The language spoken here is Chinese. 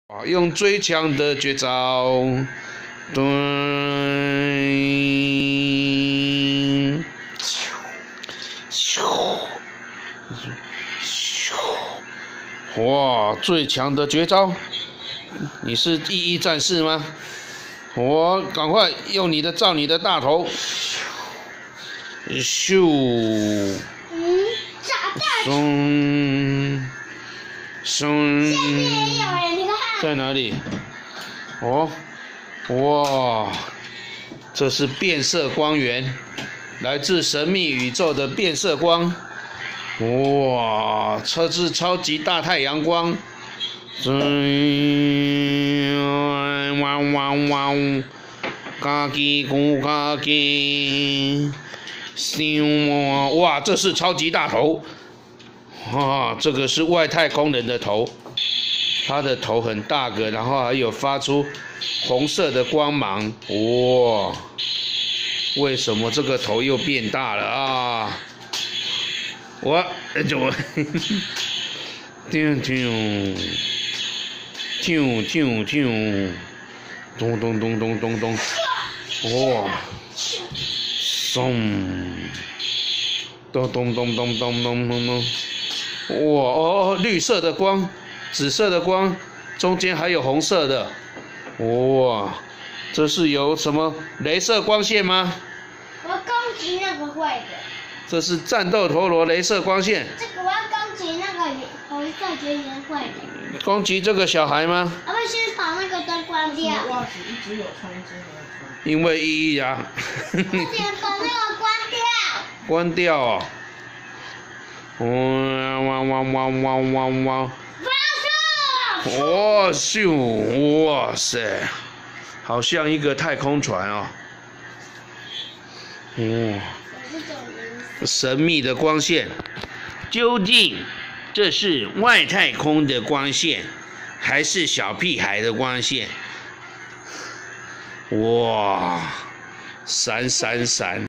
啊，用最强的绝招，对，哇，最强的绝招！你是第一战士吗？我赶快用你的照你的大头，咻！ 炸弹！ 松！ 下面也有人，你看。 在哪里？哦，哇，这是变色光源，来自神秘宇宙的变色光。哇，这是超级大太阳光。汪汪汪，嘎叽咕嘎叽，哇，这是超级大头。啊，这个是外太空人的头。它的头很大个，然后还有发出红色的光芒，哇！为什么这个头又变大了啊？我怎么？叮叮，叮叮叮，咚咚咚咚咚咚，哇！松，咚咚咚咚咚咚咚咚，哇哦，绿色的光。紫色的光，中间还有红色的，哇！这是有什么雷射光线吗？ 我要攻击那个坏的。 这是战斗陀螺雷射光线。 这个我要攻击那个红色圆圆坏的。 攻击这个小孩吗？ 我们先把那个灯关掉。 袜子一直有穿，一直没有穿。 因为意义啊。 我先把那个关掉。 关掉哦。汪汪汪汪汪汪！哇咻！哇塞，好像一个太空船哦。神秘的光线，究竟这是外太空的光线，还是小屁孩的光线？哇，闪闪闪！